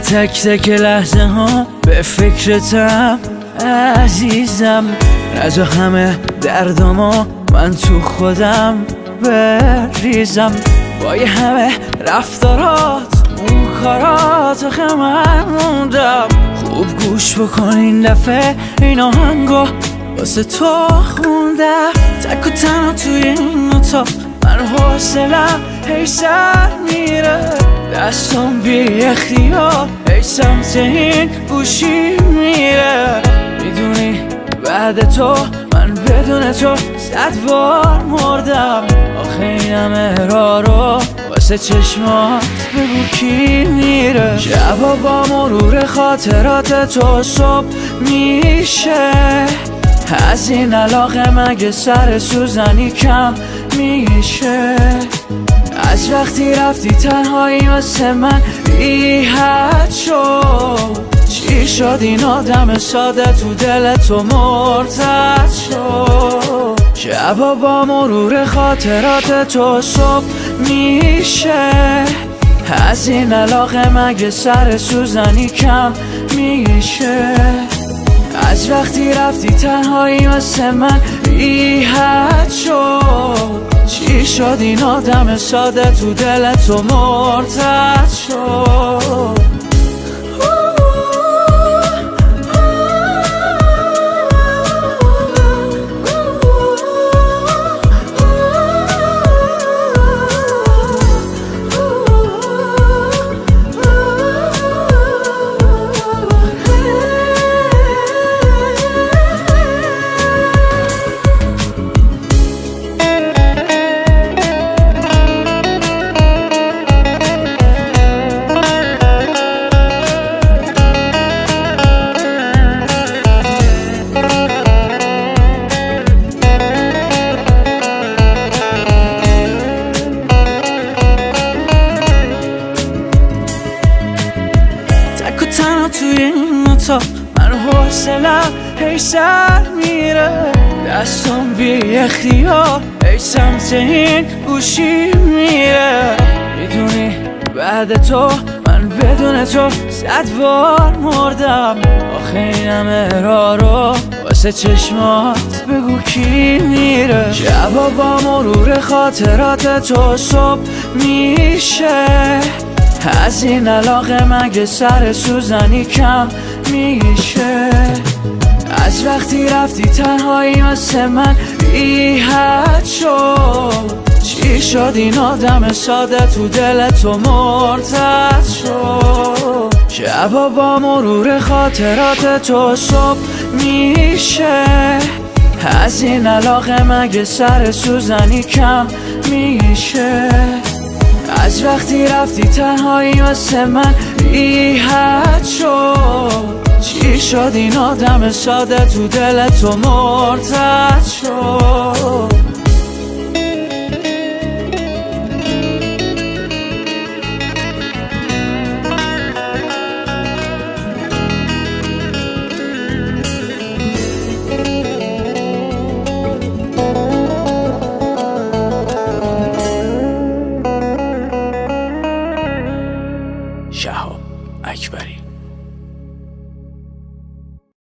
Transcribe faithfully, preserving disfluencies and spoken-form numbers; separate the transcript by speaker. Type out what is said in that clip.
Speaker 1: تک تک لحظه ها به فکرتم عزیزم. از همه دردما من تو خودم بریزم. با یه همه رفتارات اون کارات آخه من موندم. خوب گوش بکن این دفعه این آهنگو واسه تو خوندم. تک و تنها توی این اتاق من حوصلم هی سر میره. دستم بی اختیار هی سمت این گوشی میره. میدونی بعد تو من بدون تو صد بار مردم. آخه این همه راه رو واسه چشمات بگو کی میره. شبا با مرور خاطرات تو صبح میشه. از این علاقه مگه سر سوزنی کم میشه. از وقتی رفتی تنهایی واسه من بی حد شد. چی شد این آدم ساده تو دل تو مرتد شد. شبا با مرور خاطرات تو صبح میشه. از این علاقه مگه سر سوزنی کم میشه. از وقتی رفتی تنهایی واسه من بی حد شد. چی شد این آدم ساده تو دل تو مرتد شد. توی این اتاق من حوصلم هی سر میره. دستم بی اختیار هی سمت این گوشی میره. میدونی بعد تو من بدون تو صد بار مردم. آخه این همه راه رو واسه چشمات بگو کی میره. شبا با مرور خاطرات تو صبح میشه. از این علاقه مگه سر سوزنی کم میشه. از وقتی رفتی تنهایی واسه من بی حد شد. چی شد این آدم ساده تو دل تو مرتد شد. شبا با مرور خاطرات تو صبح میشه. از این علاقه مگه سر سوزنی کم میشه. از وقتی رفتی تنهایی واسه من بی حد شد. چی شد این آدم ساده تو دل تو مرتد شد.